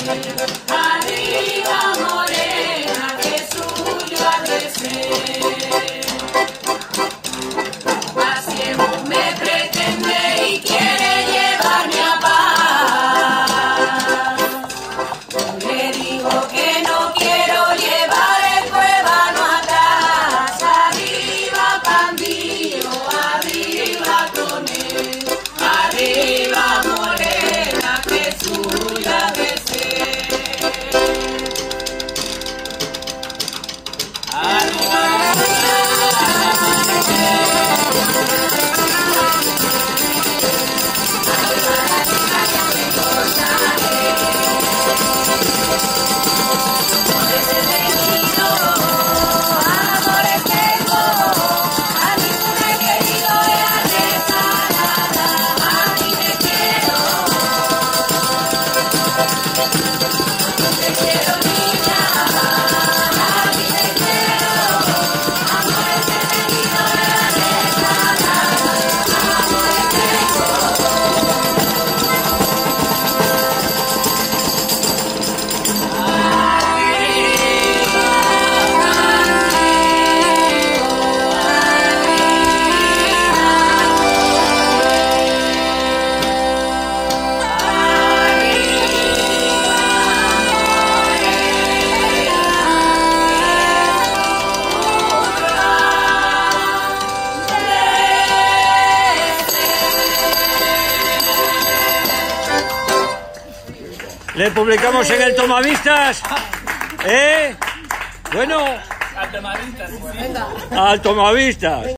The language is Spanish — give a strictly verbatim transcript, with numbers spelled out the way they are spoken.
Arriba morena, que suyo ha de ser. Pasiego me pretende y quiere llevarme a paz. Le digo que no quiero llevar el cuevano atrás. Arriba Pandillo, arriba con él. Arriba morena, que suya ha de ser. Arriba. Le publicamos en el Tomavistas, ¿eh? Bueno, Al Tomavistas. al Tomavistas.